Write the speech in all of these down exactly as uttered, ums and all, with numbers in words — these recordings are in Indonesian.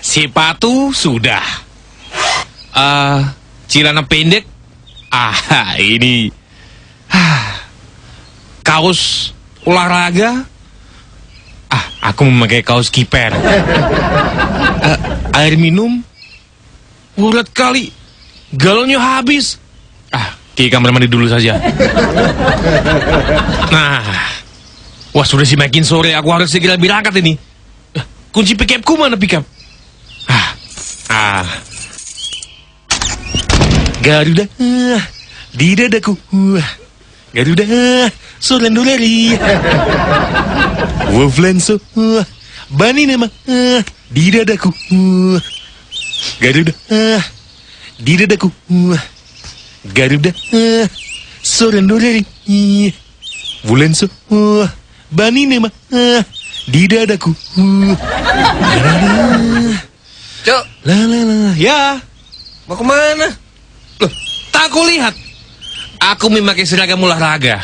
sepatu sudah. Uh, celana pendek. Ah, ini. Kaos olahraga. Ah, aku memakai kaos kiper. Uh, air minum. Urat kali. Galonnya habis. Ah, ke kamar mandi dulu saja. Nah, wah sudah semakin sore. Aku harus segera berangkat ini. Uh, kunci pickupku mana pickup? Ah, ah. Garuda, ah, di dadaku. Wah, Garuda, Sorlando lari. Wolflanso, wah, Bani nama, ah, di dadaku. Wah, Garuda, ah, di dadaku. Wah, Garuda, ah, Sorlando lari. Wolflanso, wah, Bani nama, ah, di dadaku. Cok, La la la, ya. mau kemana? Loh, tak aku lihat. Aku memakai seragam olahraga.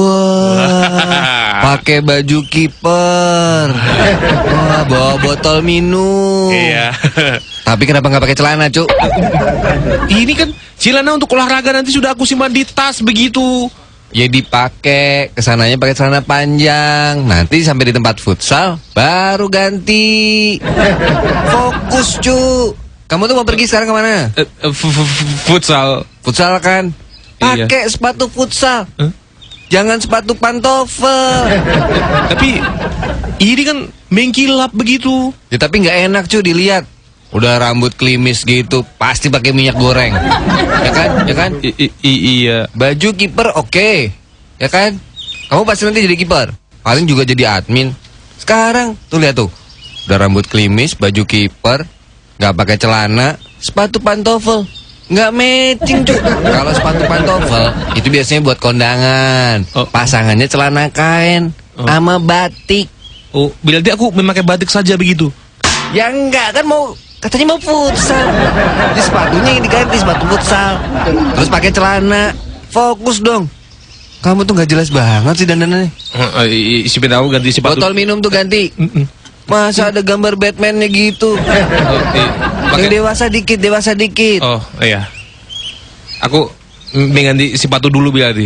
Wah, pakai baju kiper. Wah, bawa botol minum. Iya. Tapi kenapa nggak pakai celana, Cuk? Ini kan celana untuk olahraga, nanti sudah aku simpan di tas begitu. Ya dipakai, kesananya pakai celana panjang. Nanti sampai di tempat futsal baru ganti. Fokus, Cuk. Kamu tuh mau pergi sekarang kemana? Uh, uh, f- f- futsal. Futsal kan? Pakai sepatu futsal. Huh? Jangan sepatu pantofel. Tapi ini kan mengkilap begitu. Ya tapi nggak enak, Cu, dilihat. Udah rambut klimis gitu, pasti pakai minyak goreng. Ya kan? Ya kan? I- i- i- iya. Baju kiper oke. Ya kan? Kamu pasti nanti jadi kiper. Paling juga jadi admin. Sekarang tuh lihat tuh. Udah rambut klimis, baju kiper, nggak pakai celana, sepatu pantofel. Nggak matching, Cuk. Kalau sepatu pantofel itu biasanya buat kondangan. Oh. Pasangannya celana kain Oh. sama batik. Oh, berarti aku memakai batik saja begitu. Ya enggak, kan mau katanya mau futsal. Jadi sepatunya yang diganti sepatu futsal. Terus pakai celana. Fokus dong. Kamu tuh nggak jelas banget sih dandanannya. Uh, uh, isi aku ganti sepatu. Botol minum tuh ganti. Mm-mm. Masa ada gambar Batman-nya gitu. Oh, i- Yang pakai- dewasa dikit, dewasa dikit. Oh, iya. Aku mengganti sepatu dulu berarti.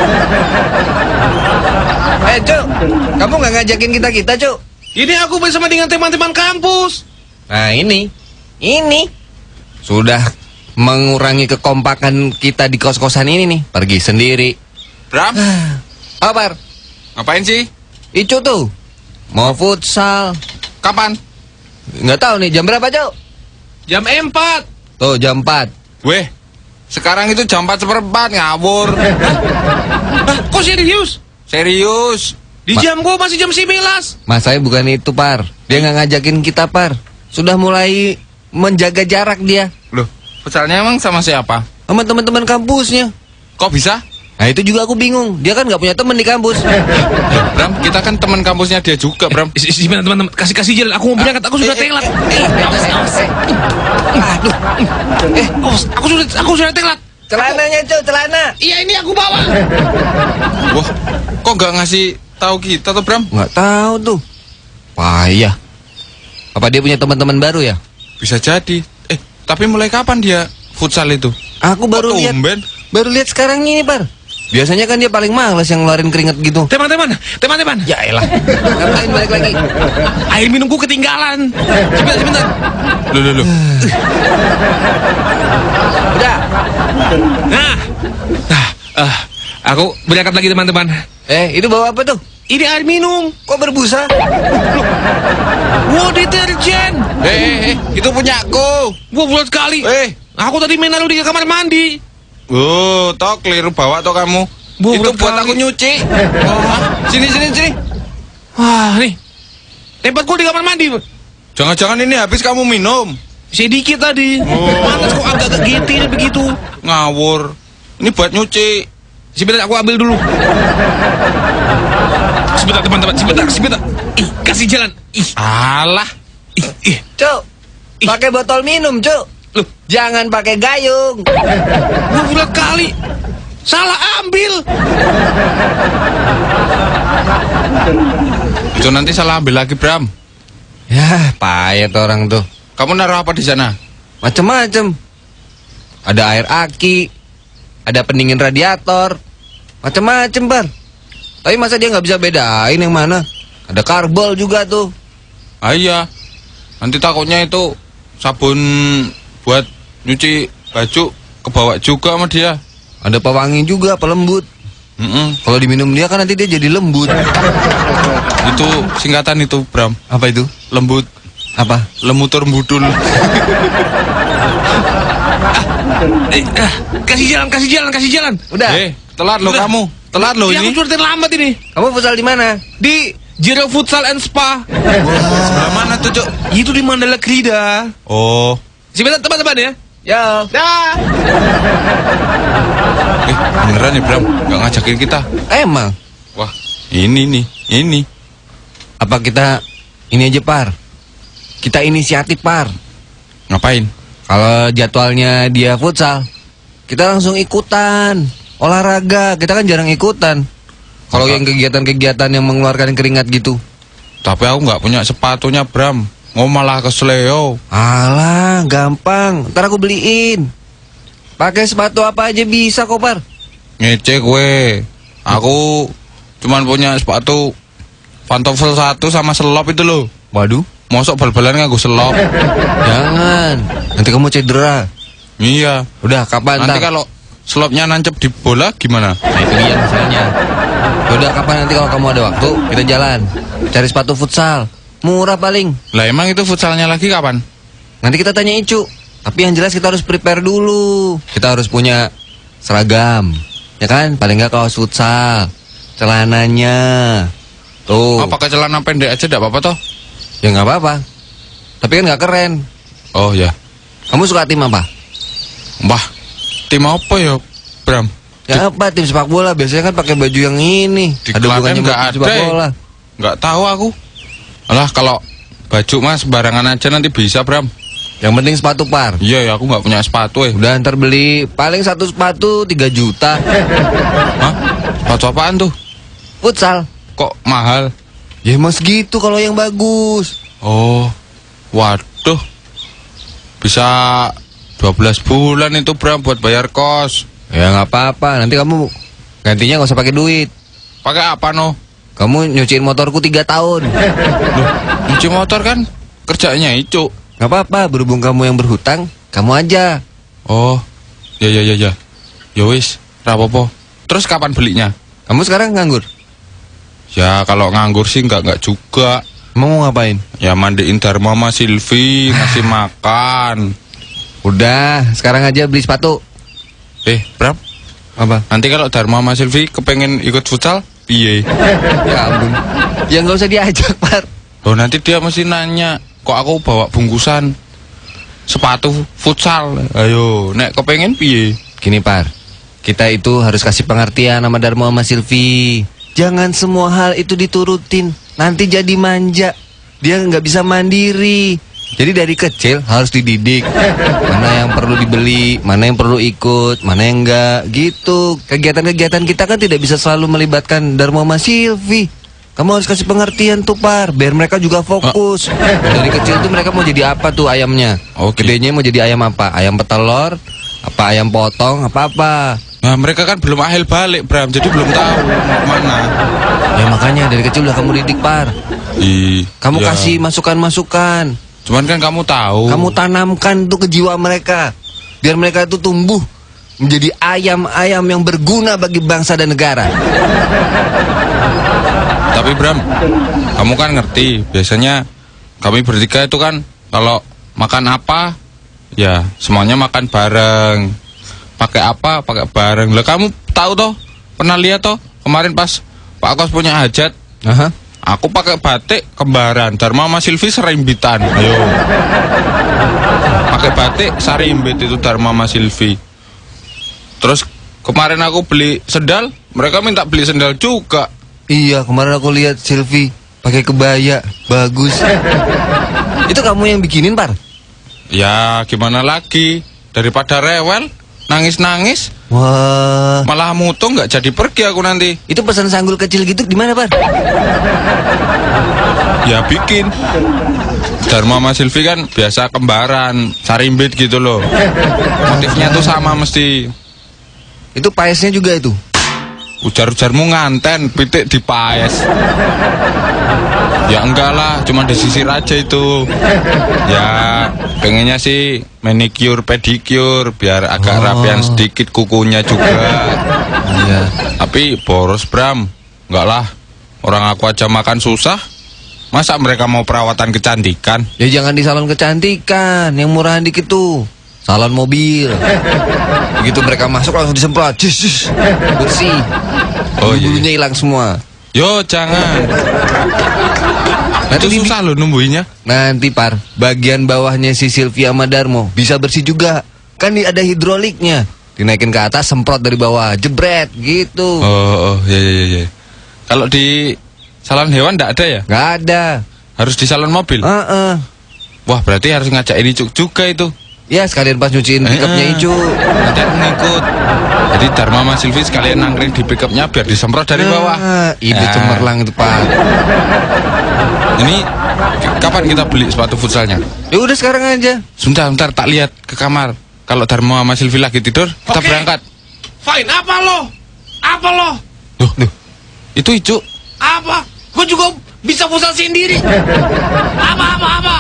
Eh, Cuk, kamu nggak ngajakin kita-kita, Cuk? Ini aku bersama dengan teman-teman kampus. Nah, ini. Ini. Sudah mengurangi kekompakan kita di kos-kosan ini nih. Pergi sendiri. Bram, Apa, Par? ngapain sih? Icu tuh. Mau futsal. Kapan? Nggak tahu nih, jam berapa, Cuk? Jam empat. Tuh, jam empat. Weh, sekarang itu jam empat seperempat, ngawur. Hah, kok serius? Serius. Di Ma- jam gua masih jam sebelas. Masalahnya bukan itu, Par. Dia nggak ngajakin kita, Par. Sudah mulai menjaga jarak dia Loh, futsalnya emang sama siapa? sama teman-teman kampusnya. Kok bisa? Nah, itu juga aku bingung. Dia kan nggak punya teman di kampus. Loh, Bram, kita kan teman kampusnya dia juga, Bram. Eh, si- Gimana teman-teman? Kasih-kasih jalan. Aku mau berangkat. Aku sudah telat. Eh, awas, awas. Aduh. Eh, awas, aku sudah aku sudah telat. Celananya, Cuk, celana. Iya, ini aku bawa. Wah, kok nggak ngasih tahu kita tuh, Bram? Nggak tahu tuh. Payah. Apa dia punya teman-teman baru ya? Bisa jadi. Eh, tapi mulai kapan dia futsal itu? Aku baru Kok lihat. tumben? Baru lihat sekarang ini, Par. Biasanya kan dia paling malas yang ngeluarin keringat gitu. Teman-teman, teman-teman. Ya elah. Ngapain balik lagi? Air minumku ketinggalan. Sebentar, sebentar. Loh, loh, loh. Udah. Nah, nah, ah, aku berangkat lagi teman-teman. Eh, itu bawa apa tuh? Ini air minum. Kok berbusa? Wow, deterjen. Eh, eh, eh, itu punyaku. Wow, bulat sekali. Eh, Aku tadi main lalu di kamar mandi. oh, toh keliru bawa toh kamu. Bu, itu berat buat kali. aku nyuci. Oh, sini, sini, sini. Wah, nih. Tempatku di kamar mandi. Jangan-jangan ini habis kamu minum. Sedikit tadi. Panas kok agak-agak getir begitu. Ngawur. Ini buat nyuci. Sebentar, aku ambil dulu. Sebentar, teman-teman. Sebentar, sebentar. Ih, kasih jalan. Ih, Alah. ih, ih. Cuk, pakai botol minum, Cuk. Loh, Jangan pakai gayung. gua bulat kali. Salah ambil. Itu nanti salah ambil lagi, Bram. Ya, payah tuh orang tuh. Kamu naruh apa di sana? Macem-macem. Ada air aki, ada pendingin radiator, macem-macem, Par. Tapi masa dia nggak bisa bedain yang mana? Ada karbol juga tuh. Ah iya. Nanti takutnya itu sabun buat nyuci baju kebawa juga sama dia. Ada pewangi juga, pelembut. Mm-mm. Kalau diminum dia kan nanti dia jadi lembut. Itu singkatan itu, Bram. Apa itu? Lembut. Apa? Lemutur budul. Eh, ah, kasih jalan, kasih jalan, kasih jalan. Udah. Eh, telat lo Udah. kamu. Telat lo Ya, ini. aku cuma terlambat ini. Kamu futsal di mana? Di Jero Futsal and Spa. Sebelah mana tuh, Cuk? Itu di Mandala Krida. Oh. Sebentar teman-teman ya. Ya. Dah. Eh, beneran ya, Bram? Gak ngajakin kita. Emang. Wah, ini nih, ini. Apa kita ini aja, Par? Kita inisiatif, Par. Ngapain? Kalau jadwalnya dia futsal, kita langsung ikutan. Olahraga, kita kan jarang ikutan. Kalau Maka- yang kegiatan-kegiatan yang mengeluarkan keringat gitu. Tapi aku nggak punya sepatunya, Bram. Mau malah kesleo. Alah, gampang. Ntar aku beliin. Pakai sepatu apa aja bisa kok, Par. Ngece gue. Aku cuman punya sepatu pantofel satu sama selop itu loh. Waduh, Mosok bal-balan nganggo selop. jangan. Nanti kamu cedera. Iya. Udah, kapan Nanti ntar? kalau selopnya nancep di bola gimana? Nah, itu dia masalahnya. Udah, kapan nanti kalau kamu ada waktu, kita jalan. Cari sepatu futsal. Murah paling. Lah emang itu futsalnya lagi kapan? Nanti kita tanya Icu. Tapi yang jelas kita harus prepare dulu. Kita harus punya seragam. Ya kan? Paling nggak kaos futsal. Celananya. Tuh. Oh, pakai celana pendek aja enggak apa-apa toh? Ya nggak apa-apa. Tapi kan nggak keren. Oh ya. Kamu suka tim apa? Mbah, tim apa ya, Bram? Ya apa? Tim sepak bola. Biasanya kan pakai baju yang ini. Di Ada Klaten hubungannya nggak sama tim ada, sepak eh. bola. Nggak tahu aku. Alah, kalau baju mas sembarangan aja nanti bisa, Bram. Yang penting sepatu, Par. Iya, ya aku nggak punya sepatu eh. Udah, ntar beli paling satu sepatu tiga juta. Hah? Sepatu apaan tuh? Futsal. Kok mahal? Ya emang segitu kalau yang bagus. Oh, waduh. Bisa dua belas bulan itu, Bram, buat bayar kos. Ya nggak apa-apa. Nanti kamu gantinya nggak usah pakai duit. Pakai apa no? Kamu nyuciin motorku tiga tahun. Loh, cuci motor kan kerjanya itu. Nggak apa-apa. Berhubung kamu yang berhutang, kamu aja. Oh, ya ya ya ya. Ya wis, rapopo. Terus kapan belinya? Kamu sekarang nganggur? Ya kalau nganggur sih nggak nggak juga. Emang mau ngapain? Ya mandiin Dharma sama Silvi, ngasih makan. Udah, sekarang aja beli sepatu. Eh, Bram, Apa? nanti kalau Dharma sama Silvi kepengen ikut futsal, piye? Ya ampun. Ya nggak usah diajak, Par. Oh nanti dia mesti nanya, kok aku bawa bungkusan sepatu futsal? Ayo, nek kepengen piye? Gini, Par. Kita itu harus kasih pengertian sama Darmo sama Silvi. Jangan semua hal itu diturutin. Nanti jadi manja. Dia nggak bisa mandiri. Jadi dari kecil harus dididik. Mana yang perlu dibeli, mana yang perlu ikut, mana yang enggak. Gitu. Kegiatan-kegiatan kita kan tidak bisa selalu melibatkan Darmo sama Silvi. Kamu harus kasih pengertian tuh, Par, biar mereka juga fokus. Dari kecil tuh mereka mau jadi apa tuh ayamnya? Oke. Gedenya mau jadi ayam apa? Ayam petelur? Apa ayam potong? Apa-apa? Nah mereka kan belum ahil balik, Bram, jadi belum tahu mau kemana. Ya makanya dari kecil udah kamu didik, Par. Ih, Kamu ya. kasih masukan-masukan. Cuman kan kamu tahu. Kamu tanamkan tuh ke jiwa mereka. Biar mereka itu tumbuh menjadi ayam-ayam yang berguna bagi bangsa dan negara. Tapi Bram, kamu kan ngerti. Biasanya kami bertiga itu kan kalau makan apa, ya semuanya makan bareng. Pakai apa, pakai bareng. Lah kamu tahu toh? Pernah lihat toh? Kemarin pas Pak Kos punya hajat, Aha. aku pakai batik kembaran. Dharma sama Silvi serimbitan. Ayo. Pakai batik sarimbit itu Dharma sama Silvi. Terus kemarin aku beli sendal, mereka minta beli sendal juga. Iya, kemarin aku lihat Silvi pakai kebaya, bagus. Itu kamu yang bikinin, Par? Ya gimana lagi? Daripada rewel, nangis-nangis, Wah, malah mutung nggak jadi pergi aku nanti. itu pesan sanggul kecil gitu di mana, Par? Ya bikin. Dharma sama Silvi kan biasa kembaran, sarimbit gitu loh. Motifnya tuh sama mesti. Itu paesnya juga itu. Ujar-ujarmu nganten, pitik dipaes. Ya enggak lah, cuma disisir aja itu. Ya pengennya sih manicure, pedicure, biar agak Oh. rapian sedikit kukunya juga. Iya. Tapi boros Bram, enggak lah. Orang aku aja makan susah. Masa mereka mau perawatan kecantikan? Ya jangan di salon kecantikan, yang murahan dikit tuh. Salon mobil. Begitu mereka masuk langsung disemprot, jus, jus. Bersih. Oh, iya. Bulunya hilang semua. Yo jangan. Nanti Itu di- susah loh numbuhinnya. Nanti Par, bagian bawahnya si Sylvia sama Darmo bisa bersih juga. Kan di- ada hidroliknya. Dinaikin ke atas, semprot dari bawah, jebret gitu. Oh, oh ya ya ya. Kalau di salon hewan enggak ada ya? Gak ada. Harus di salon mobil. Heeh. Wah, berarti harus ngajak ini Cuk juga itu. Ya sekalian pas nyuciin pickupnya Eh, eh. Icu. Nanti aku ngikut. Jadi Dharma sama Silvi sekalian nangkring di pickupnya biar disemprot dari bawah. Ah, ide Ya. cemerlang itu Pak. Ini k- kapan kita beli sepatu futsalnya? Ya udah sekarang aja. Sebentar, sebentar tak lihat ke kamar. Kalau Dharma sama Silvi lagi tidur, kita Oke. berangkat. Fine, apa lo? Apa lo? Loh, loh. Itu Icu. Apa? Gue juga bisa futsal sendiri. Apa, apa, apa?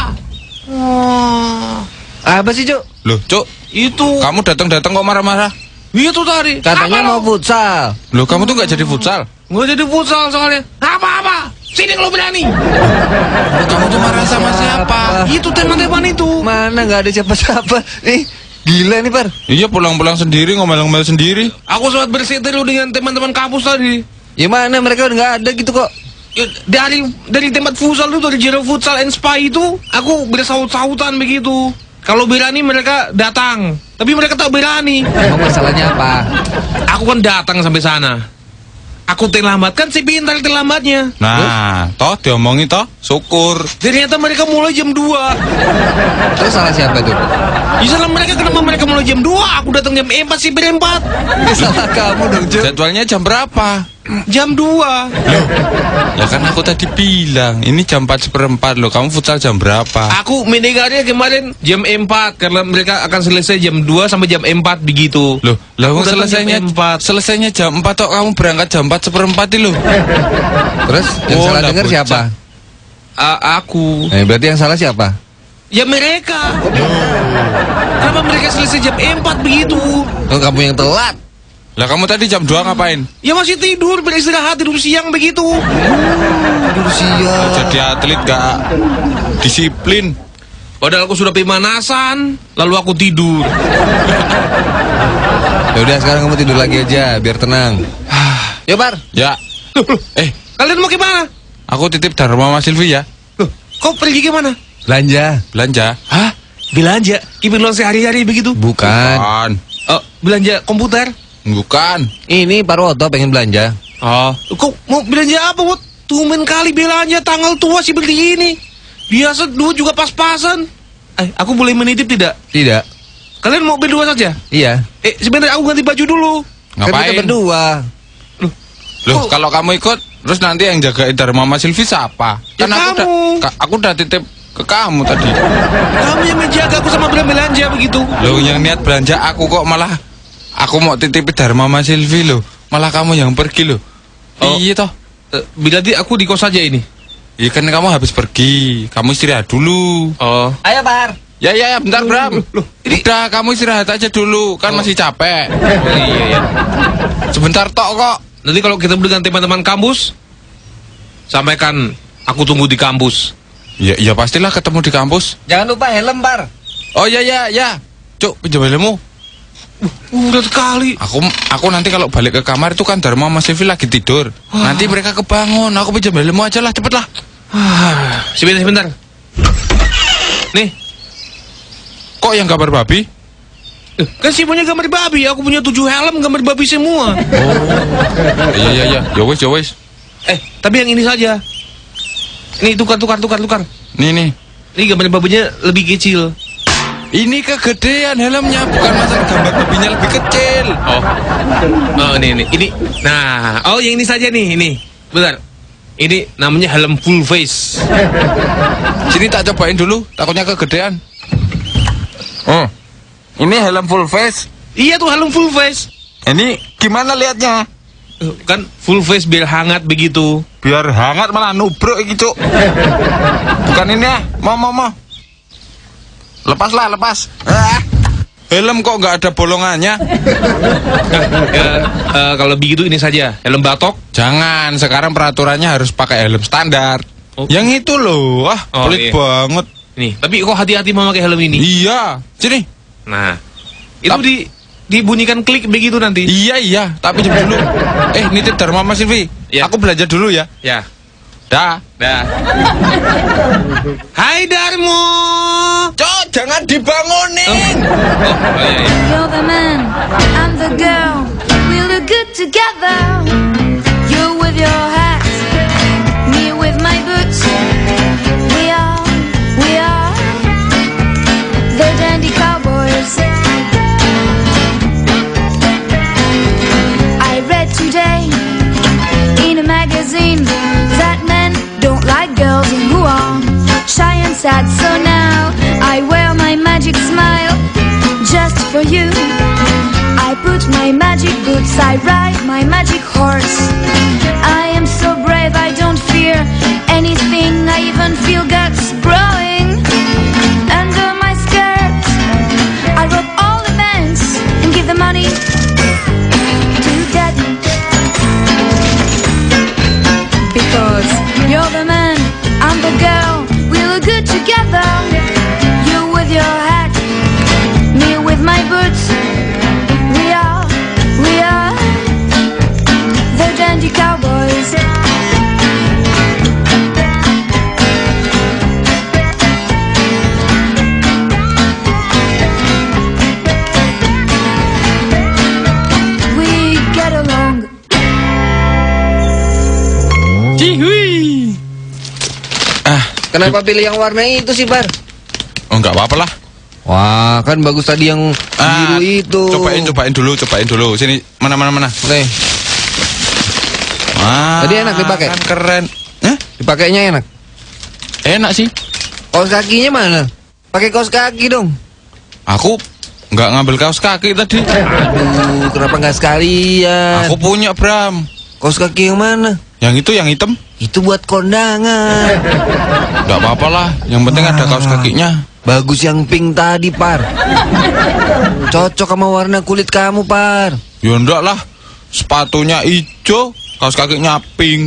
Oh, Apa sih, Cuk? Loh, Cuk, itu. kamu datang-datang kok marah-marah? Itu tadi. Katanya Apa mau lo? futsal. Loh, kamu tuh nggak jadi futsal? Gue jadi futsal soalnya. Apa-apa? Sini kalau berani. Loh, kamu tuh marah sama siapa? Itu teman-teman itu. Mana nggak ada siapa-siapa. Nih, gila nih, Par. Iya, pulang-pulang sendiri, ngomel-ngomel sendiri. Aku sempat berseteru dengan teman-teman kampus tadi. Ya mana mereka udah nggak ada gitu kok. Ya, dari dari tempat futsal itu, dari Jero Futsal and Spa itu, aku bersaut-sautan begitu. Kalau berani mereka datang, tapi mereka tak berani. Emang masalahnya apa? Aku kan datang sampai sana. Aku terlambat, kan si pintar terlambatnya. Nah, toh diomongin toh, syukur. Ternyata mereka mulai jam dua. Terus salah siapa tuh? Ya salah mereka, kenapa mereka mulai jam dua? Aku datang jam empat, si berempat. Ya salah kamu dong, Cuk. Jadwalnya jam berapa? Jam dua. Ya kan aku tadi bilang, ini jam empat seperempat loh, kamu futsal jam berapa? Aku mendengarnya kemarin jam empat, karena mereka akan selesai jam dua sampai jam empat begitu. Loh, lah Aku kamu datang selesainya jam empat. selesainya jam empat toh, kamu berangkat jam empat seperempat itu loh. Terus yang Oh, salah lah, denger bocah. siapa? A- aku. Eh, berarti yang salah siapa? Ya mereka. Kenapa mereka selesai jam empat begitu? Oh, kamu yang telat. Lah kamu tadi jam dua ngapain? Ya masih tidur, beristirahat, tidur siang begitu. Tidur siang. Jadi atlet gak disiplin. Padahal aku sudah pemanasan, lalu aku tidur. Ya udah sekarang kamu tidur lagi aja biar tenang. Yuk, Par. Ya. Eh, Kalian mau kemana? aku titip Dharma sama Silvi ya. Loh, kok pergi kemana? Belanja. Belanja. Hah? Belanja? Keperluan sehari-hari begitu? Bukan. Bukan. Oh, belanja komputer? Bukan. Ini Parwoto pengen belanja. Oh. Kok mau belanja apa, Wot? Tumen kali belanja tanggal tua seperti ini. Biasa dulu juga pas-pasan. Eh, aku boleh menitip tidak? Tidak. Kalian mau berdua saja? Iya. Eh, sebentar aku ganti baju dulu. Kan kita Ngapain? berdua. Loh, Oh. kalau kamu ikut, terus nanti yang jagain Dharma sama Silvi siapa? Ya Kan aku udah kamu. ka- aku udah titip ke kamu tadi. Kamu yang menjaga aku sama belanja begitu. Loh, yang niat belanja aku kok malah aku mau titip Dharma sama Silvi loh. Malah kamu yang pergi loh. Oh. Iya toh. Eh, berarti aku di kos saja ini. Iya kan kamu habis pergi. Kamu istirahat dulu. Oh. Ayo, Par. Ya ya ya bentar Bram. Udah kamu istirahat aja dulu. Kan masih capek. Oh iya ya. Sebentar tok kok. Nanti kalau ketemu dengan teman-teman kampus, sampaikan aku tunggu di kampus. Ya ya pastilah ketemu di kampus. Jangan lupa helm, Par. Oh ya ya ya. Cuk, pinjam helmmu. Udah sekali. Aku aku nanti kalau balik ke kamar itu kan Dharma sama Silvi lagi tidur. Nanti mereka kebangun. Aku pinjam helmmu aja lah, cepet lah. Ah, sebentar, sebentar. Nih, Kok yang gambar babi? eh, kan sih punya gambar babi. Aku punya tujuh helm gambar babi semua. Iya iya iya. Ya wes ya wes. Eh, tapi yang ini saja. Ini tukar, tukar, tukar, tukar. Nih nih. Ini gambar babinya lebih kecil. Ini kegedean helmnya, bukan masalah gambar babinya lebih kecil. Oh, oh ini, ini, ini. Nah, oh yang ini saja nih, ini. Bentar. Ini namanya helm full face. Sini tak cobain dulu, takutnya kegedean. Oh, ini helm full face. Iya tuh helm full face. Ini gimana liatnya? Kan full face biar hangat begitu. Biar hangat malah nubruk gitu. Bukan ini ya, mau mau mau. Lepaslah, lepas. Ah. Helm kok nggak ada bolongannya? Ya, uh, kalau begitu ini saja helm batok. Jangan, sekarang peraturannya harus pakai helm standar. Oh. Yang itu loh, ah Oh, pelit iya. banget. Nih, tapi kok hati-hati memakai helm ini. Iya, sini. Nah, itu Tap- di dibunyikan klik begitu nanti. Iya iya, tapi pinjam dulu. Eh, nitip Dharma Mas Silvi. Iya. Aku belajar dulu ya. Ya, Dah. dah. Hai Darmo. Cok, jangan dibangunin. Oh, oh iya, iya. You're the man, I'm the girl. We look good together. You with your hat, me with my boots. We are, we are the dandy cowboys. I read today in a magazine that men don't like girls who are shy and sad. So now I wear my magic smile just for you. I put my magic boots, I ride my magic horse. I am so brave, I don't fear anything. I even feel guts growing under my skirt. I rob all the banks and give the money to daddy. Because you're the man, I'm the girl. We look good together. You with your hat, me with my boots. We are, we are the dandy cowboys. We get along. Cihui. Ah, Kenapa pilih yang warna itu sih, Par? oh nggak apa-apa lah. Wah, kan bagus tadi yang Ah, biru itu. Cobain, cobain dulu, cobain dulu. Sini, mana, mana, mana. Oke, Ah, Tadi enak dipakai? Kan keren. Eh, dipakainya enak. enak sih. Kaos kakinya mana? Pakai kaos kaki dong. Aku nggak ngambil kaos kaki tadi. Aduh, kenapa nggak sekalian? Aku punya, Bram. Kaos kaki yang mana? Yang itu, yang hitam. Itu buat kondangan. Nggak apa-apa lah. Yang penting ada kaos kakinya. Bagus yang pink tadi, Par. Cocok sama warna kulit kamu, Par. Ya enggak lah. Sepatunya hijau, kaos kakinya pink.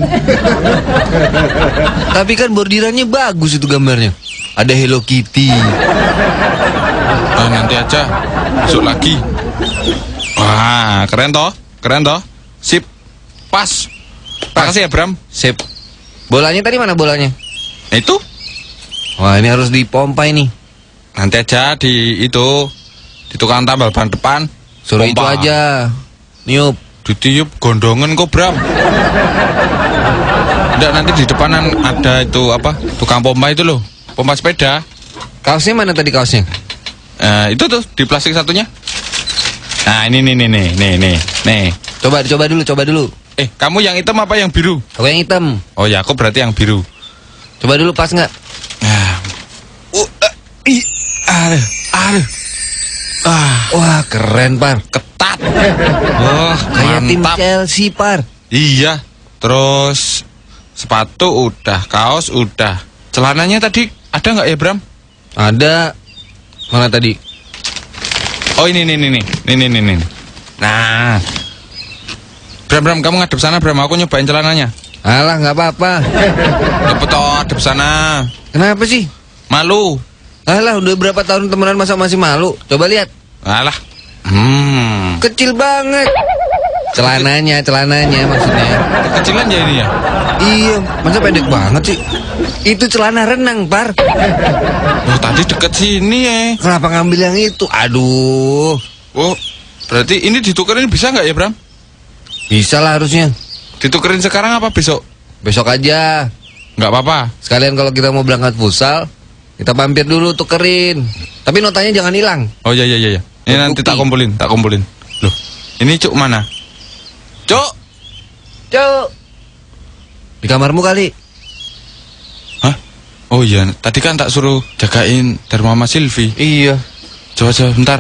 Tapi kan bordirannya bagus itu gambarnya. Ada Hello Kitty. Ah, nanti aja. Besok lagi. Wah, keren toh? Keren toh? Sip. Pas. Makasih ya, Bram. Sip. Bolanya tadi mana bolanya? Itu Wah, ini harus dipompa ini. nanti aja di itu di tukang tambal ban depan. Suruh itu Pompa. aja. Niup. Ditiup gondongan kok, Bram. Enggak, nanti di depanan ada itu apa? Tukang pompa itu loh. Pompa sepeda. Kaosnya mana tadi kaosnya? Eh, itu tuh di plastik satunya. Nah, ini nih nih nih nih nih. Nih. Coba coba dulu, coba dulu. Eh, kamu yang hitam apa yang biru? Aku yang hitam. Oh ya, aku berarti yang biru. Coba dulu pas nggak? Nah. Uh, uh, ih, aduh, aduh. Ah, Wah, keren, Par. ketat. Wah, Kayak tim mantap. Chelsea, Par. Iya. Terus sepatu udah, kaos udah. Celananya tadi ada nggak ya, Bram? Ada. Mana tadi? Oh, ini nih nih nih. Nih nih nih nih. Nah. Bram, Bram, kamu ngadep sana, Bram. Aku nyobain celananya. Alah, nggak apa-apa. Cepet toh, hadap sana. Kenapa sih? Malu. Alah, udah berapa tahun temenan masa masih malu? Coba lihat. Alah. Hmm. Kecil banget. Celananya, celananya maksudnya. Kecilan ya ini ya? Iya, masa pendek banget sih? Itu celana renang, Par. Oh, tadi deket sini ya. Kenapa ngambil yang itu? Aduh. Oh, berarti ini ditukerin bisa nggak ya, Bram? Bisa lah harusnya. Ditukerin sekarang apa besok? Besok aja. Nggak apa-apa. Sekalian kalau kita mau berangkat futsal, kita mampir dulu tukerin. Tapi notanya jangan hilang. Oh iya iya iya. Ini nanti Bukti. tak kumpulin, tak kumpulin. Loh, ini Cuk mana? Cuk, Cuk. Di kamarmu kali. Hah? Oh iya, tadi kan tak suruh jagain dari Mama Silvi. Iya. Coba coba bentar.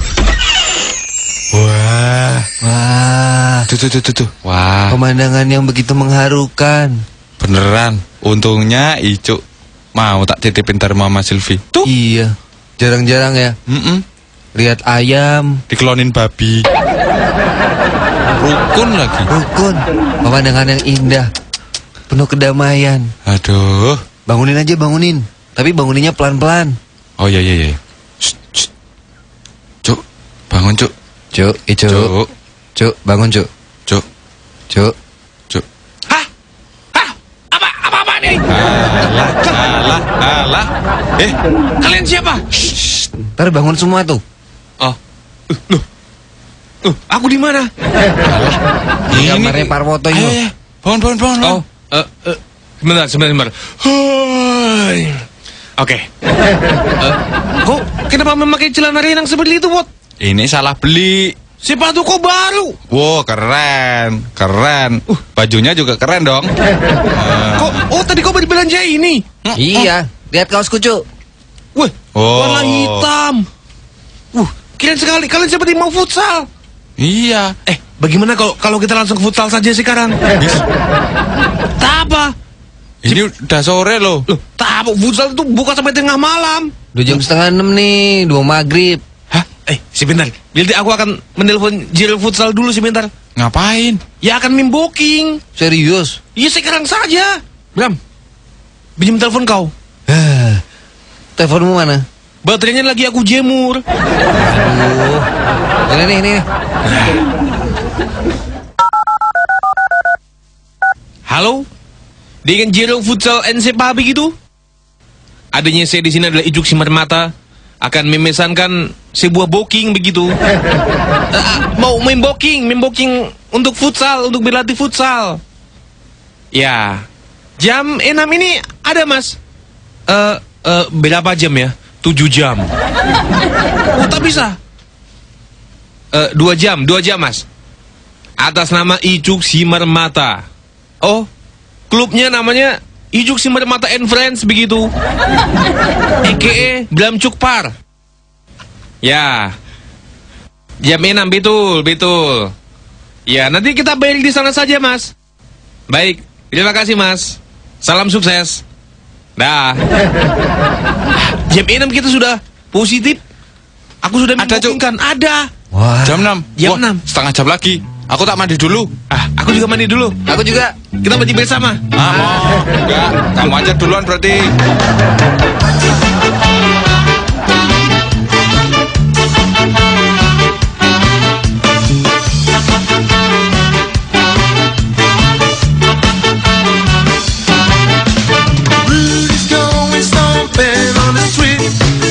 Wah, Wah, tuh tuh tuh tuh, tuh. Wah, pemandangan yang begitu mengharukan. beneran. Untungnya Icuk mau tak titipin dari Mama Silvi. Tuh. Iya. Jarang-jarang ya Mm-mm. lihat ayam. Dikelonin babi. Rukun lagi. Rukun. Pemandangan yang indah. Penuh kedamaian. Aduh. Bangunin aja, bangunin. Tapi banguninnya pelan-pelan. Oh iya iya iya. Shh, shh. Cuk, bangun Cuk. Cuk, Icuk. Cuk, Cuk, bangun Cuk. Cuk, Cuk. Cuk. Hah? Hah? Apa? Apa-apa nih? Alah, alah, alah. Eh, Kalian siapa? Ntar bangun semua tuh. Oh. Uh, loh. Uh, aku di mana? Di kamarnya Parwoto Ayo, itu. ayo. Bangun, bangun, bangun. Oh, eh, eh, sebentar, sebentar, sebentar. Hai. Oke. Eh, kok kenapa memakai celana renang seperti itu, Bot? Ini salah beli. Sepatu kok baru? Wow, keren, keren. Uh, bajunya juga keren dong. Kok, oh tadi kau beli belanja ini? Iya, lihat kaosku Cuk. Wah, Oh. warna hitam. Uh, keren sekali. Kalian seperti mau futsal. Iya. Eh, bagaimana kalau kalau kita langsung ke futsal saja sekarang? Tak apa. Ini udah sore loh. Loh, tak apa. Futsal itu buka sampai tengah malam. Udah jam setengah enam nih, dua maghrib. Hah? Eh, sebentar. Nanti aku akan menelpon Jiril Futsal dulu sebentar. Ngapain? Ya akan memboking. Serius? Iya sekarang saja. Bram, pinjam telepon kau. Hah. Teleponmu mana? Baterainya lagi aku jemur. Aduh. Ini nih, ini nih. Halo? Dengan Jiril Futsal N C Pabi gitu? Adanya saya di sini adalah Icuk Simarmata. Akan memesankan sebuah booking begitu. Uh, mau main booking, main booking untuk futsal, untuk berlatih futsal. Ya, jam enam ini ada mas. Eh, uh, berapa jam ya? Tujuh jam. Oh, tak bisa. Eh, dua jam, dua jam mas. Atas nama Icuk Simarmata. Oh, klubnya namanya Icuk Simarmata and Friends begitu. A K A Blamcuk Par. Ya. Jam enam betul, betul. Ya, nanti kita bayar di sana saja, Mas. Baik, terima kasih, Mas. Salam sukses. Dah. Jam enam kita sudah positif. Aku sudah Ada, Cuk. membookingkan. Ada. Wah. Jam enam. Jam enam. Setengah jam lagi. Aku tak mandi dulu. Ah, aku juga mandi dulu. Aku juga. Kita mandi bersama. Ah, mau. Enggak. Kamu aja duluan berarti. Rudy's going stomping on the street.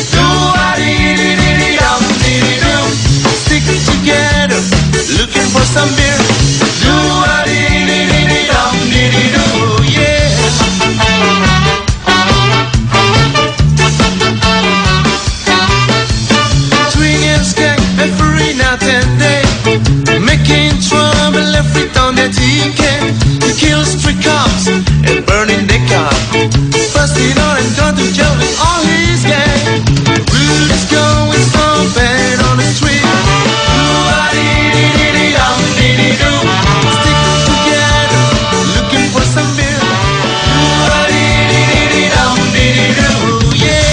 Do-a-dee-dee-dee-dee-dum-dee-dee-dum. Sticking together, looking for some beer. Do-a-dee-dee-dee-dee-dum-dee-dee-doo, yeah. Swing and skank every night and day, making trouble every time that he can. He kills three cops and burning the car, busting on and gone to jail with all his gang. Rudy's going stomping on the street. Do-a-dee-dee-dee-dee-dum-dee-dee-doo. Sticking together, looking for some beer. Do-a-dee-dee-dee-dee-dum-dee-dee-doo, yeah.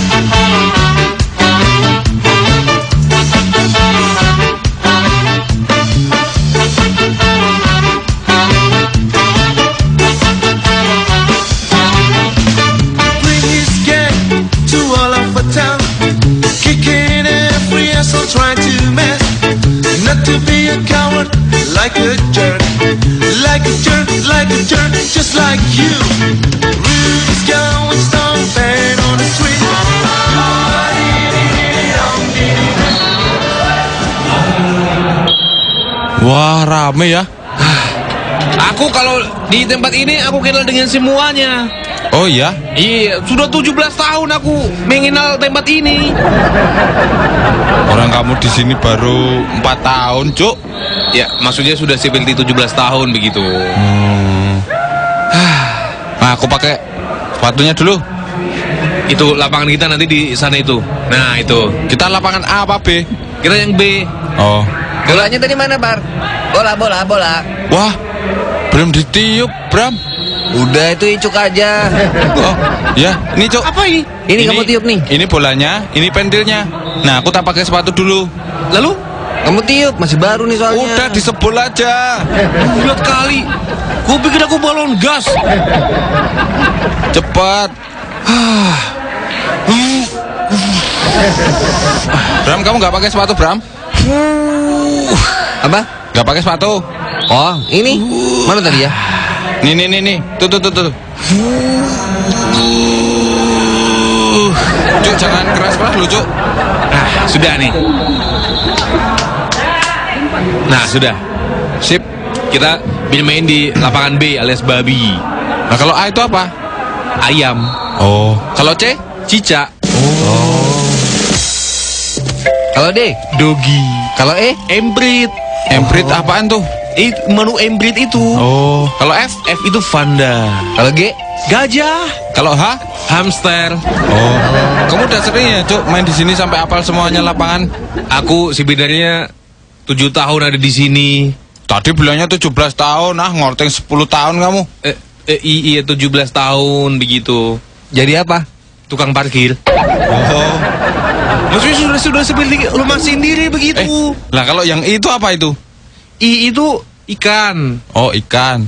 Bring his gang to all over town, kicking every asshole trying to mess. Not to be a coward, like a jerk, like a jerk, like a jerk, just like you. Rudy's going stomping on the street. Wah, rame ya. Aku kalau di tempat ini aku kenal dengan semuanya. Oh iya. Iya, sudah tujuh belas tahun aku mengenal tempat ini. Orang kamu di sini baru empat tahun, Cuk. Ya, maksudnya sudah seperti tujuh belas tahun begitu. Hmm. Ah, Nah, aku pakai sepatunya dulu. Itu lapangan kita nanti di sana itu. Nah, itu. Kita lapangan A apa B? Kita yang B. Oh. Bolanya tadi mana, Par? Bola, bola, bola. Wah, belum ditiup, Bram. Udah itu icuk aja. Oh, ya, ini Cuk. Apa ini? Ini, kamu tiup nih. Ini bolanya, ini pentilnya. Nah, aku tak pakai sepatu dulu. Lalu? Kamu tiup, masih baru nih soalnya. Udah disebol aja. Bulat kali. Gue pikir aku balon gas. Cepat. Bram, kamu nggak pakai sepatu, Bram? Apa? Nggak pakai sepatu. Oh, ini. Mana tadi ya? Nih, nih, nih, nih. Tuh, tuh, tuh, tuh. Cuk, jangan keras-keras lu, Cuk. Nah, sudah nih. Nah, sudah. Sip. Kita main di lapangan B alias babi. Nah, kalau A itu apa? Ayam. Oh. Kalau C? Cicak. Kalau D? Dogi. Kalau E? Embrit. Embrit apaan tuh? Eh, menu embrit itu. Oh. Kalau F? F itu Vanda. Kalau G? Gajah. Kalau H? Hamster. Oh. Kamu udah sering ya, Cuk, main di sini sampai hafal semuanya lapangan? Aku sebenarnya tujuh tahun ada di sini. Tadi bilangnya tujuh belas tahun, ah ngorteng sepuluh tahun kamu. Eh, eh, iya tujuh belas tahun begitu. Jadi apa? Tukang parkir. Oh. Maksudnya sudah sudah seperti rumah sendiri begitu. Eh, lah kalau yang I itu apa itu? I itu ikan. Oh, ikan.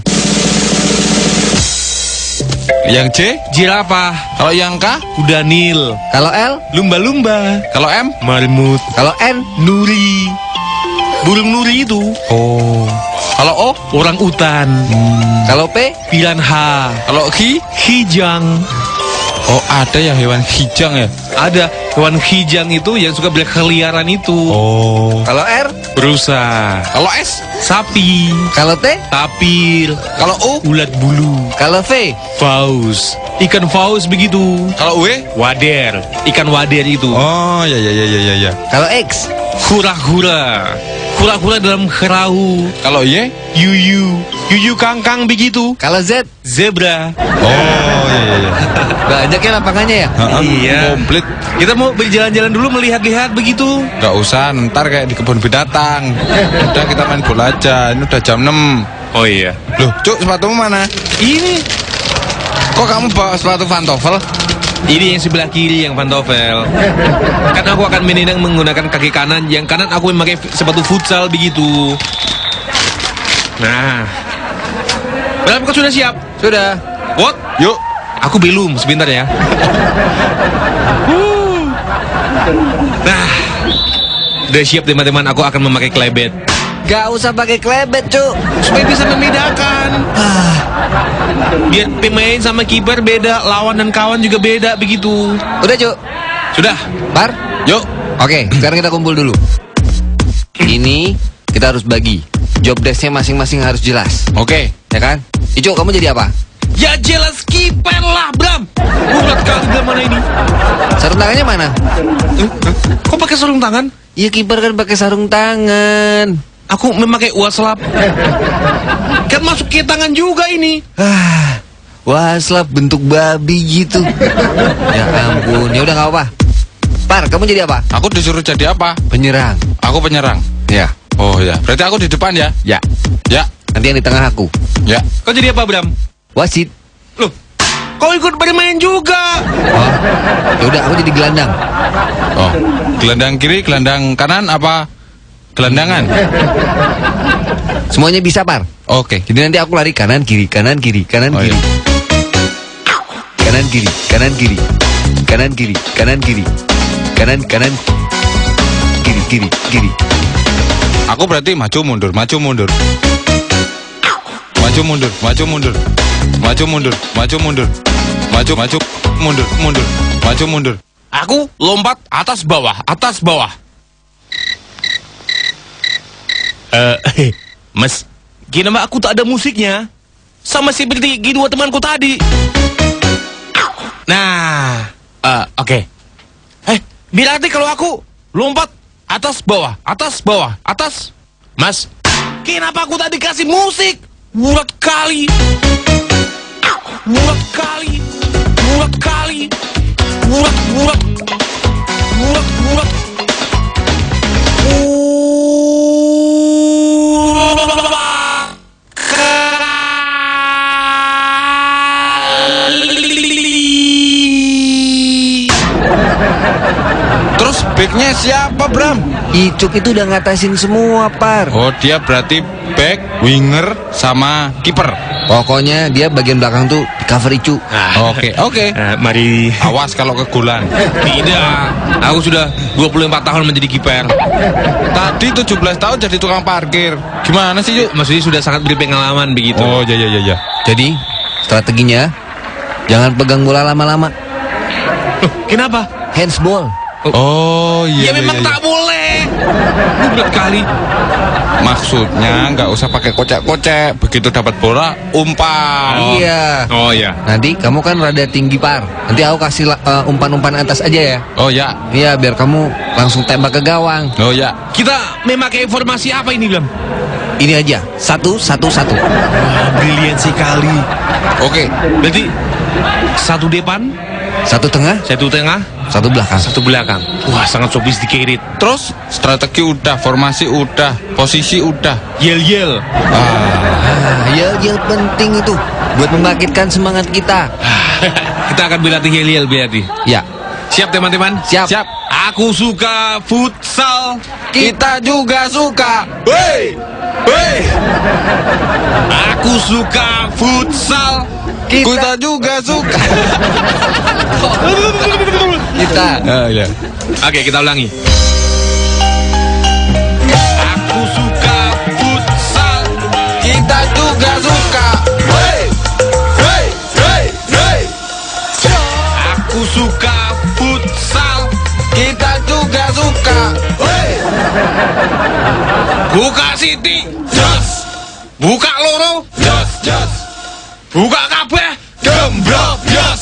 Yang C? Jerapah. Kalau yang K? Kuda Nil. Kalau L? Lumba-lumba. Kalau M? Marmut. Kalau N? Nuri. Burung nuri itu. Oh. Kalau O? Orang utan. Kalau P? Piranha. Kalau Q? Hijang. Oh, ada ya hewan hijang ya? Ada hewan hijang itu yang suka berkeliaran itu. Oh. Kalau R? Berusa. Kalau S? Sapi. Kalau T? Tapir. Kalau U? Ulat bulu. Kalau V? Faus. Ikan faus begitu. Kalau W? Wader. Ikan wader itu. Oh, ya ya ya ya ya ya. Kalau X? Hura-hura. Hura-hura dalam perahu. Kalau Y? Yuyu. Yuyu kangkang begitu. Kalau Z? Zebra. Oh, ya ya ya. Banyak ya lapangannya ya? Ha-ha, Iya. Komplit. Kita mau berjalan-jalan dulu melihat-lihat begitu. Gak usah, ntar kayak di kebun binatang. Udah kita main bola aja. Ini udah jam enam. Oh iya. Loh, Cuk, sepatumu mana? Ini. Kok kamu bawa sepatu pantofel? Ini yang sebelah kiri yang pantofel. Kan aku akan menendang menggunakan kaki kanan. Yang kanan aku memakai sepatu futsal begitu. Nah. Berapa kau sudah siap? Sudah. What? Yuk. Aku belum, sebentar ya. Nah. Udah siap teman-teman, aku akan memakai klebet. Gak usah pakai klebet, Cuk. Supaya bisa membedakan. Biar pemain sama kiper beda, lawan dan kawan juga beda begitu. Udah, Cuk. Sudah. Par? Yuk. Oke, sekarang kita kumpul dulu. Ini kita harus bagi. Job desk-nya masing-masing harus jelas. Oke. Ya kan? Ico, kamu jadi apa? Ya jelas kiper lah, Bram. Berat kali Bram mana ini? Sarung tangannya mana? Kok pakai sarung tangan? Iya, kiper kan pakai sarung tangan. Aku memakai waslap. Kan masuk ke tangan juga ini. Ah, waslap bentuk babi gitu. Ya ampun, ya udah nggak apa. Par, kamu jadi apa? Aku disuruh jadi apa? Penyerang. Aku penyerang. Ya. Oh ya. Berarti aku di depan ya? Ya. Ya. Nanti yang di tengah aku. Ya. Kau jadi apa, Bram? Wasit. Loh, kau ikut bermain juga. Oh, ya udah aku jadi gelandang. Oh. Gelandang kiri, gelandang kanan apa? Gelandangan. Semuanya bisa, Par. Oke. Jadi nanti aku lari kanan kiri, kanan kiri, kanan Oh, kiri. iya. Kanan kiri, kanan kiri. Kanan kiri, kanan kiri. Kanan kanan kiri kiri kiri. Aku berarti maju mundur, maju mundur. Maju mundur, maju mundur. Maju mundur, maju mundur. Maju maju mundur, mundur. Maju mundur. Aku lompat atas bawah, atas bawah. Eh, Mas, kenapa aku tak ada musiknya? Sama seperti kedua temanku tadi. Nah, eh, oke. Eh, berarti kalau aku lompat atas bawah, atas bawah, atas. Mas, kenapa aku tak dikasih musik? Bulat kali. muak kali, muak kali, muak, muak, muak, muak. Terus backnya siapa, Bram? Icuk itu udah ngatasin semua, Par. Oh, dia berarti back, winger, sama kiper. Pokoknya dia bagian belakang tuh di cover Icu. Oke, oke. Eh, mari. Awas kalau kegulan. Tidak, aku sudah dua puluh empat tahun menjadi kiper. Tadi tujuh belas tahun jadi tukang parkir. Gimana sih, Yuk? Maksudnya sudah sangat berpengalaman begitu. Oh, ya ya ya ya. Jadi strateginya jangan pegang bola lama-lama. Loh, kenapa? Handsball. Oh, iya. Ya iya, memang iya. tak boleh. Bulat kali. Maksudnya nggak usah pakai kocek-kocek. Begitu dapat bola, umpan. Iya. Oh ya. Nanti kamu kan rada tinggi, Par. Nanti aku kasih la- uh, umpan-umpan atas aja ya. Oh ya, Iya, biar kamu langsung tembak ke gawang. oh ya. Kita memakai informasi apa ini, Blam? Ini aja, satu, satu, satu. Wah, brilian sekali. Oke. Berarti satu depan, Satu tengah, satu tengah, satu belakang. satu belakang. Wah, sangat sophisticated. Terus strategi udah, formasi udah, posisi udah. Yel yel. Ah, yel-yel penting itu buat membangkitkan semangat kita. Kita akan berlatih yel yel berarti. Ya, Siap teman-teman? siap. Siap. Aku suka futsal. Kita juga suka. Wey, wey. Aku suka futsal. Kita juga suka. Kita. Ah, ya. Oke, kita ulangi. Aku suka futsal. Kita juga suka. Wey, wey, wey, wey. Aku suka futsal. Kita juga suka. Wey. Buka Siti. Jos. Buka loro. Jos, jos. Buka kabeh. Gembrok, jos.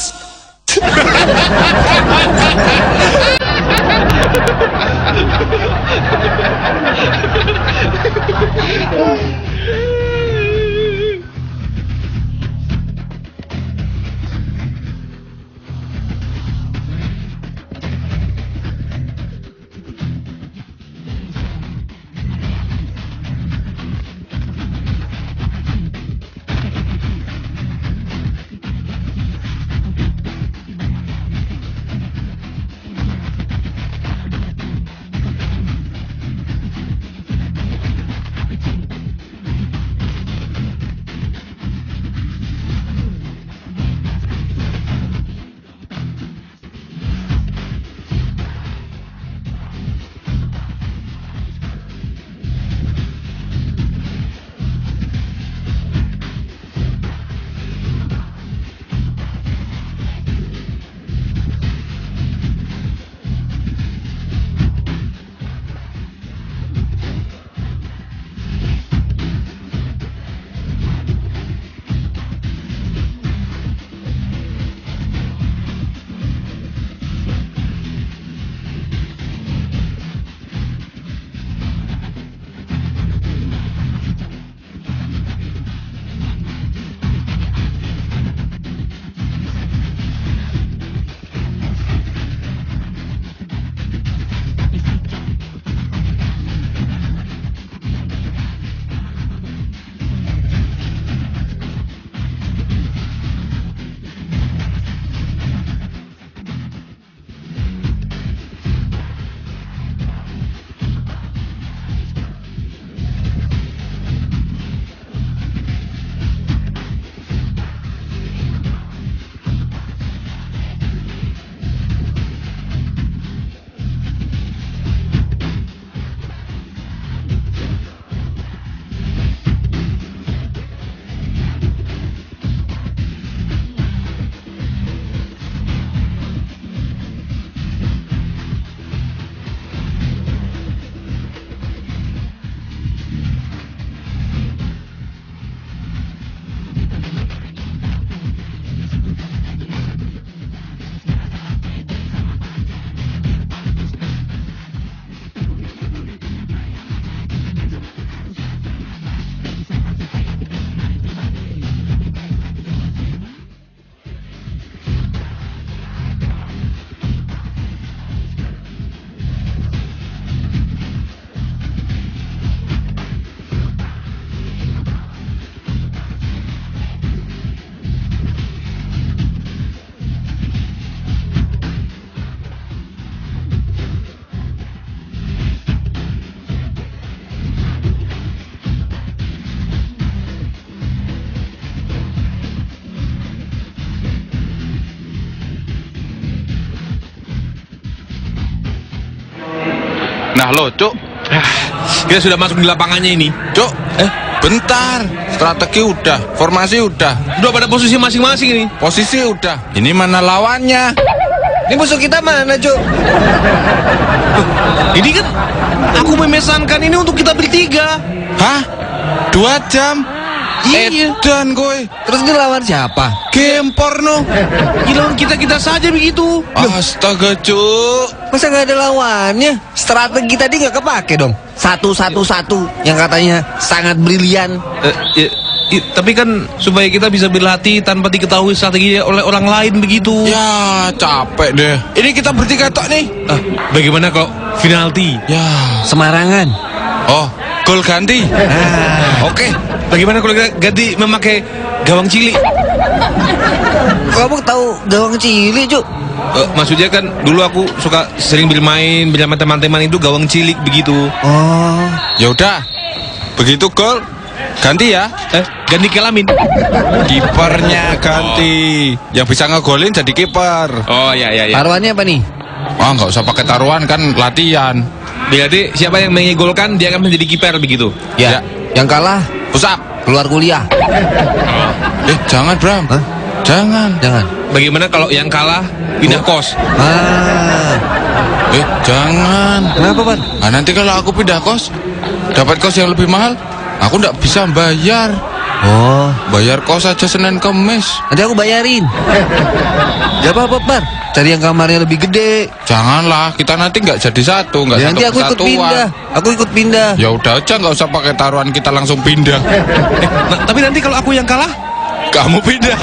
Nah lo, Cuk. Kita sudah masuk di lapangannya ini. Cuk, eh, bentar. Strategi udah, formasi udah, Udah pada posisi masing-masing ini. posisi udah. Ini mana lawannya? Ini musuh kita mana, Cuk? Ini kan aku memesankan ini untuk kita bertiga. Hah? Dua jam? Iya. Edan kowe. Terus ini lawan siapa? Game porno. Gila kita-kita saja begitu. Astaga, Cuk. Masa nggak ada lawannya? Strategi tadi nggak kepake dong. Satu satu satu yang katanya sangat brilian. Eh, ya, i- tapi kan supaya kita bisa berlatih tanpa diketahui strategi oleh orang lain begitu. Ya, capek deh. Ini kita bertiga tok nih. Ah, bagaimana kalau penalti? Ya. Semarangan. Oh, gol ganti. Ah, Oke. Bagaimana kalau kita ganti memakai gawang cilik? kamu tahu gawang cilik, Cuk? Eh, maksudnya kan dulu aku suka sering bermain bersama teman-teman itu gawang cilik begitu. Oh, Ya udah. Begitu gol ganti ya. Eh, ganti kelamin. Kipernya ganti. Yang bisa ngegolin jadi kiper. Oh ya ya ya. taruhannya apa nih? Ah, nggak usah pakai taruhan kan latihan. Jadi siapa yang mengegolkan dia akan menjadi kiper begitu. Ya, Ya. yang kalah Pusap. keluar kuliah. Eh, jangan, Bram. Hah? Jangan. Jangan. Bagaimana kalau yang kalah pindah kos? Ah, Eh, jangan. kenapa, Pan? Ah, nanti kalau aku pindah kos, dapat kos yang lebih mahal, aku nggak bisa bayar. Oh, Bayar kos aja Senin Kemis. nanti aku bayarin. Gak apa-apa, Pan. Cari yang kamarnya lebih gede. Janganlah, kita nanti nggak jadi satu, nggak Ya, satu nanti aku ikut kesatuan. pindah. Aku ikut pindah. Ya udah aja, nggak usah pakai taruhan, kita langsung pindah. Nah, tapi nanti kalau aku yang kalah, Kamu pindah.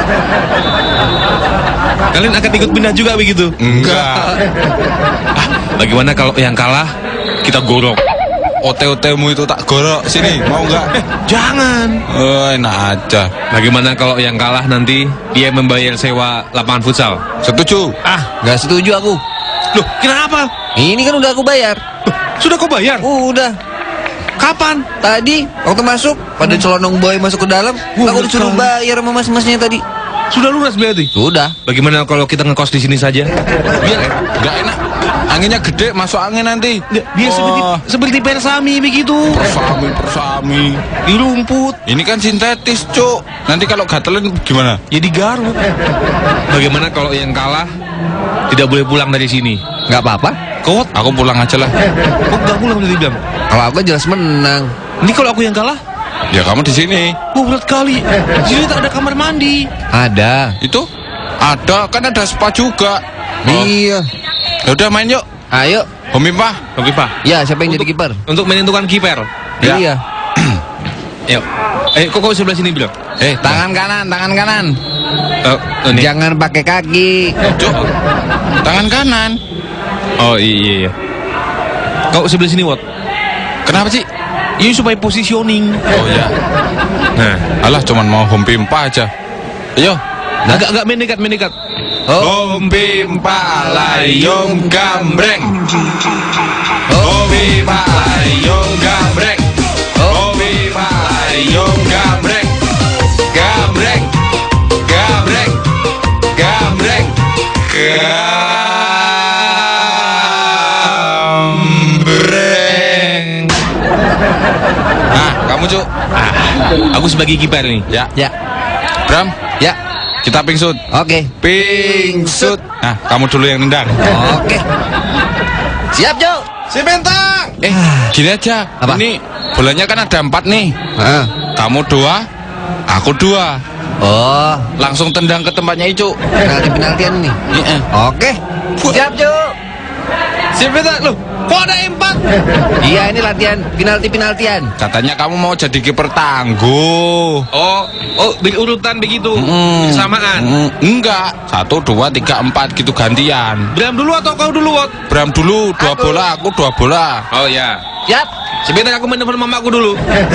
kalian akan ikut pindah juga begitu? Enggak. Ah, bagaimana kalau yang kalah kita gorok? O T O T-mu itu tak gorok. Sini, mau nggak? Jangan. Oh, enak aja. Bagaimana kalau yang kalah nanti dia membayar sewa lapangan futsal? Setuju. Ah, Gak setuju aku. loh, kenapa? Ini kan udah aku bayar. Loh, sudah kau bayar? Udah. Kapan? Tadi waktu masuk pada celonong boy masuk ke dalam, Wah, aku disuruh sekali. bayar sama mas-masnya tadi. Sudah lunas berarti? Sudah. Bagaimana kalau kita ngekos di sini saja? Biar Nggak enak. Anginnya gede, masuk angin nanti. biar seperti Oh, seperti persami begitu. persami, persami. Di rumput, Ini kan sintetis, Cuk. Nanti kalau gatelin gimana? ya digaruk. Bagaimana kalau yang kalah tidak boleh pulang dari sini? Nggak apa-apa. Kau, Aku pulang aja lah. kok nggak pulang tadi bilang? Kalau aku jelas menang. Ini kalau aku yang kalah, Ya kamu di sini. oh berat kali. Di sini tak ada kamar mandi. Ada. Itu ada, kan ada spa juga. Oh. Iya. Ya udah main yuk. Ayo. Homimpah. Oke Pak. Ya, siapa yang jadi kiper? Untuk menentukan kiper. Ya. Iya. Yuk. Eh, kok kau sebelah sini bilang? Eh, tangan kanan, tangan kanan. Oh, ini. Jangan pakai kaki. Cuk. Tangan kanan. Oh iya iya. Kau sebelah sini, Wat. Kenapa sih? Ini supaya positioning. Oh ya. Nah, Alah, cuman mau homimpah aja. Ayo. agak agak mendekat mendekat. Homimpah layung gambreng. Homimpah layung gambreng. Homimpah layung gambreng. Gambreng. Gambreng. Gambreng. Gambreng. Nah, kamu Cuk. Aku sebagai kiper nih. Ya. Ya. Bram, Ya. kita pingsut. Oke. Pingsut. Nah, kamu dulu yang nendang. Oke. Siap, Jo. Si Bentang. Eh, gini aja. Apa? Ini bolanya kan ada empat nih. Ah. Kamu dua, aku dua. Oh, Langsung tendang ke tempatnya Icu. penalti-penaltian nih. Iya. Oke. Siap, Jo. Si Bentang, loh, kok ada empat? Iya, ini latihan penalti-penaltian. Katanya kamu mau jadi kiper tangguh. Oh, oh, berurutan begitu. Mm. Bersamaan. Mm, enggak. Satu, dua, tiga, empat gitu gantian. Bram dulu atau kau dulu, Wat? Bram dulu dua Aku. bola, aku dua bola. Oh ya. Siap. Sebentar aku menelpon mamaku dulu.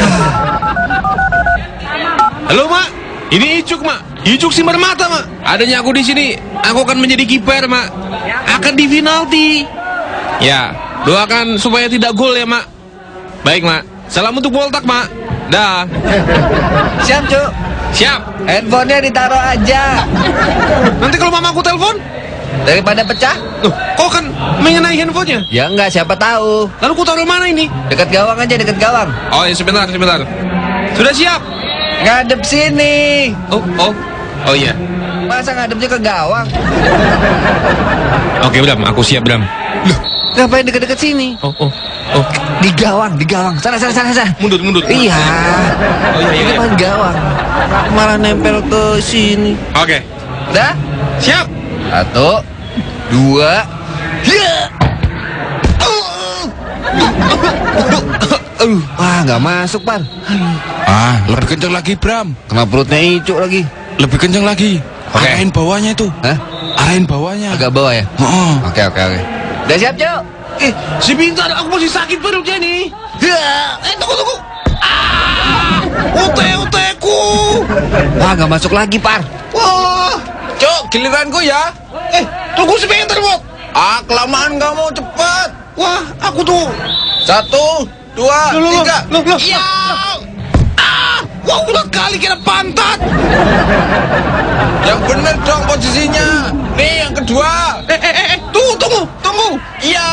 Halo, Mak. Ini Icuk, Mak. Icuk Simbar Mata, Mak. Adanya aku di sini, aku akan menjadi kiper, Mak. Akan di penalti. Ya, doakan supaya tidak gol ya, Mak. Baik, Mak. Salam untuk Boltak, Mak. Dah. Siap, Jo. Siap. Handphonenya ditaruh aja. Nanti kalau mamaku telepon, Daripada pecah? Loh, kok kan mengenai handphonenya? Ya enggak, siapa tahu. Lalu ku taruh mana ini? Dekat gawang aja, dekat gawang. Oh ya sebentar, sebentar. Sudah siap? Ngadep sini. Oh, oh, oh iya. Masa ngadepnya ke gawang? Oke Bram, aku siap Bram. Loh, ngapain deket-deket sini? Oh, oh, oh. Di gawang, di gawang. Sana, sana, sana, sana. Mundur, mundur. Iya. Oh iya, iya, Ini iya. mah gawang. Malah nempel ke sini. Oke, Udah? siap. Satu, dua, ya. Aduh, wah nggak masuk Par. Ah, lebih kenceng lagi, Bram. Kena perutnya icuk lagi. Lebih kenceng lagi. Oke. Arahin bawahnya itu. Hah? Arahin bawahnya. Agak bawah ya? Heeh. Oke, oke, oke. Udah siap, Cuk? Eh, sebentar, aku masih sakit perutnya nih. Ya. Eh, tunggu, tunggu. Ah, ote, oteku. Wah, nggak masuk lagi, Par. Wah, Cok, giliranku ya. eh, tunggu sebentar, Bot. Ah, kelamaan kamu, cepet. Wah, aku tuh. Satu, dua, Loh, loh, tiga. loh, loh. Iya. Ah, wah, udah kali kena pantat. Yang bener dong posisinya. Nih, yang kedua. Eh, eh, eh, eh, tunggu, tunggu, tunggu. Iya.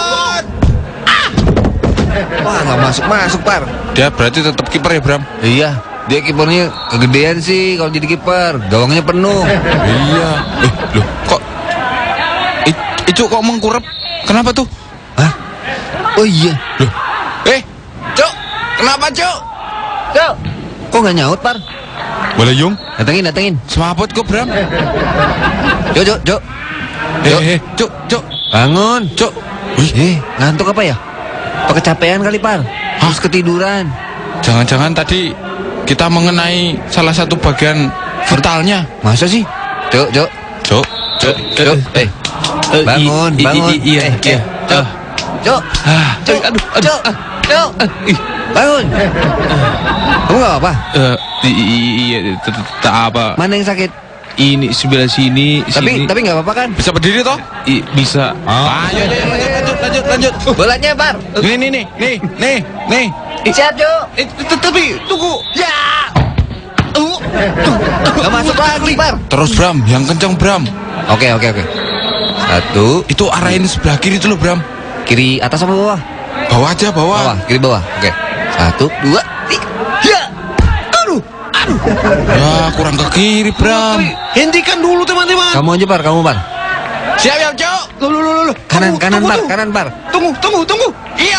Wah, nggak masuk-masuk, Par. Dia berarti tetap kiper ya, Bram? Iya, dia kipernya kegedean sih kalau jadi kiper. Gawangnya penuh. Iya. Eh, loh, kok I- Icu kok mengkurep? Kenapa tuh? Hah? Oh iya. Loh. Eh, Cok. Kenapa, Cok? Cuk, kok nggak nyaut, Par? Boleh, Yung. Datengin, datengin. Semaput kok, Bram. Cuk, Cuk, Cuk. Cuk. Eh, eh, Cok, Cok. Bangun. Cok. Wih, eh, ngantuk apa ya? Apa kecapean kali, Par? Terus ketiduran. Jangan-jangan tadi kita mengenai salah satu bagian vitalnya. Masa sih? Cuk, Cuk. Cok. Cuk, Cuk. Eh, bangun, i- i- bangun. i- iya, Eh, iya. eh, Cuk. Cuk. Ah, Cuk, aduh, aduh. Cuk. Cuk. Bangun. Kamu nggak apa? Eh, i- i- iya, tet- tak apa. Mana yang sakit? Ini sebelah sini, Tapi sini. tapi nggak apa-apa kan? Bisa berdiri toh? I- bisa. Ayo, ayo, lanjut, lanjut, lanjut, lanjut. Bolanya, Par. Nih, nih, nih, nih, nih, nih. Siap, Cuk. Eh, t- tapi tunggu. Ya. Uh. Nggak masuk lagi, Par. Terus, Bram, yang kencang, Bram. Oke, oke, oke. Satu, Itu arahin sebelah kiri tuh loh, Bram. kiri atas apa bawah? Bawah aja, bawah. Bawah, kiri bawah. Oke. Satu, dua, tiga. Ya. Aduh. Aduh. Ya, kurang ke kiri, Bram. Hentikan dulu teman-teman. Kamu aja, Par. Kamu, Par. Siap ya, Cok. Loh, loh, loh, loh, loh. Kanan, Tunggu, kanan, tunggu, Par. tunggu. Kanan, Par. Tunggu, tunggu, tunggu. Iya.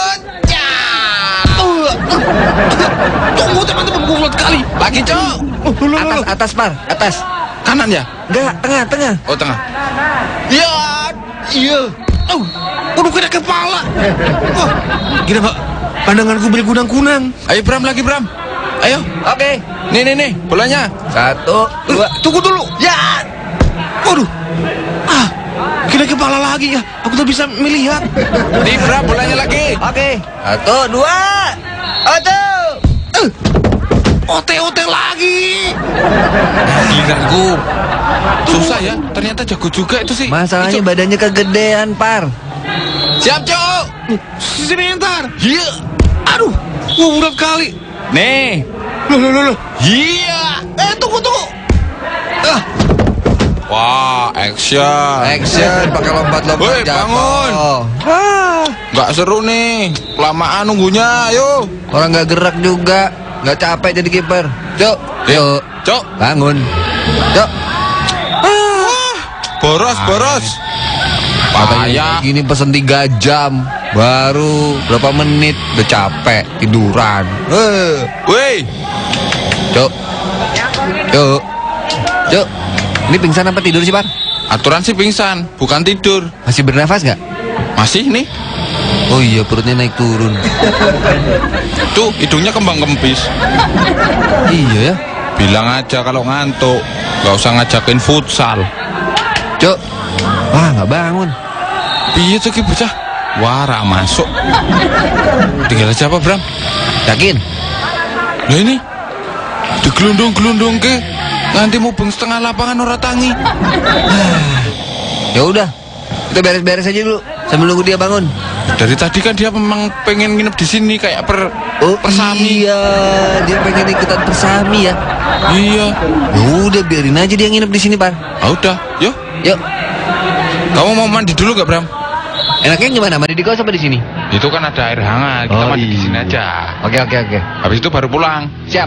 Tunggu teman-teman, kuat kali. Lagi, Cok. Oh, loh, loh, Atas, loh. atas, Par. Atas. Kanan ya? Enggak, tengah, tengah. Oh, tengah. Iya. Iya. Oh, udah kena kepala. Oh, gila Pak. Pandanganku berkunang-kunang. Ayo, Bram, lagi, Bram. Ayo. Oke. Nih, nih, nih, bolanya. Satu, dua. Tunggu dulu. Ya. Waduh. Ah, kena kepala lagi ya. Aku tak bisa melihat. Nih, Bram, bolanya lagi. Oke. Satu, dua. Satu. Eh, ote-ote lagi. Giliranku. Susah ya, ternyata jago juga itu sih. Masalahnya Icu. badannya kegedean, Par. Siap, Cok. Sebentar. Iya. Aduh, wah berat kali. Nih. Loh, loh, loh, loh. Iya. Eh, tunggu, tunggu. Ah, Wah, action. Action pakai lompat-lompat Woi, jatuh. bangun. Wah, Nggak seru nih. Kelamaan nunggunya, ayo. orang nggak gerak juga, nggak capek jadi kiper. Cuk, yuk, Cok. bangun. Cuk, Boros, boros. katanya Payah. gini pesen tiga jam, baru berapa menit udah capek tiduran. Eh, Woi. Cuk, cuk, cuk. Ini pingsan apa tidur sih, Par? Aturan sih pingsan, bukan tidur. Masih bernafas nggak? Masih nih. Oh iya, perutnya naik turun. Tuh, hidungnya kembang kempis. Iya ya. Bilang aja kalau ngantuk. Nggak usah ngajakin futsal. Cuk, wah nggak bangun. Piye tuh ki bocah? Wah, rak masuk. Tinggal aja apa, Bram? Yakin? Lah ini digelundung-gelundung ke nganti mubeng setengah lapangan ora tangi. Ya udah, kita beres-beres aja dulu sambil nunggu dia bangun. Dari tadi kan dia memang pengen nginep di sini kayak per Oh persami. iya, dia pengen ikutan persami ya. Iya. Ya udah biarin aja dia nginep di sini, Par. Ah udah, yuk. Yuk. Kamu mau mandi dulu gak, Bram? Enaknya gimana? Mandi di kos apa di sini? Itu kan ada air hangat, kita Oh, mandi di iya. sini aja. Oke, oke, oke. Habis itu baru pulang. Siap.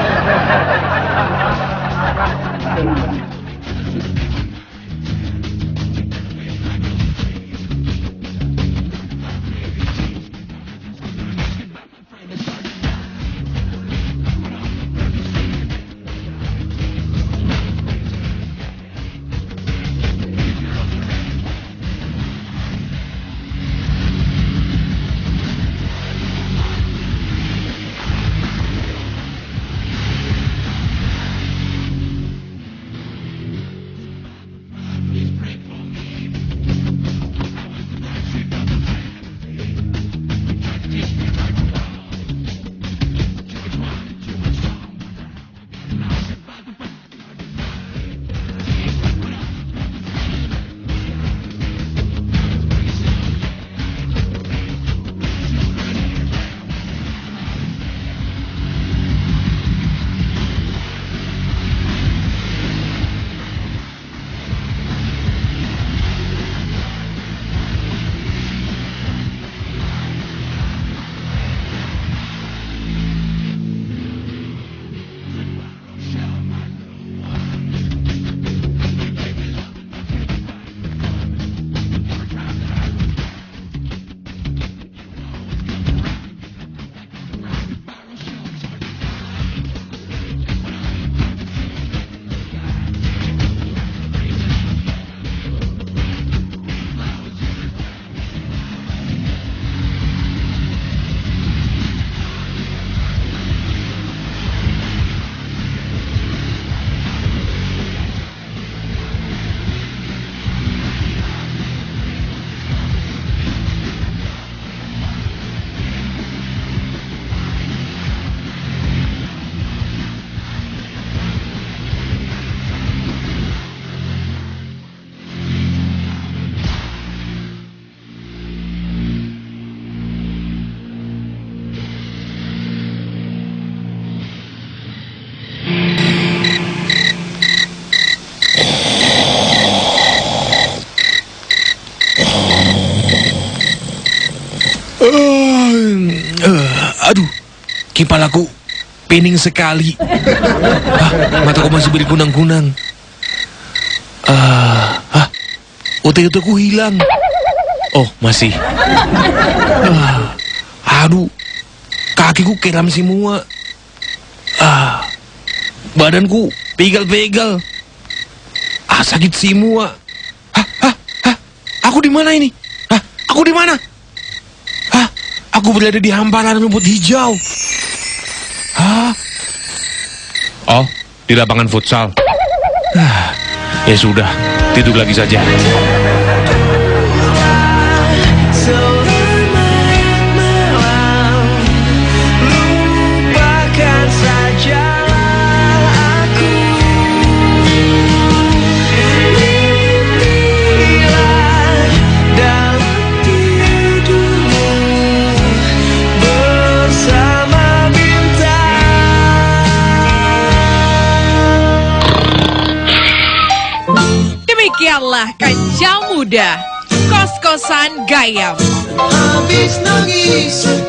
Aduh, kepalaku pening sekali. Ah, mataku masih berkunang-kunang. Ah, ah, otot-ototku hilang. Oh, masih. Ah, aduh, kakiku keram semua. Ah, badanku pegal-pegal. Ah, sakit semua. Hah, hah, hah, aku di mana ini? Hah, aku di mana? Hah, aku berada di hamparan rumput hijau. Hah? Oh, di lapangan futsal. Ah, ya sudah, tidur lagi saja. Demikianlah Kancah Muda, Kos-kosan Gayam. Habis nangis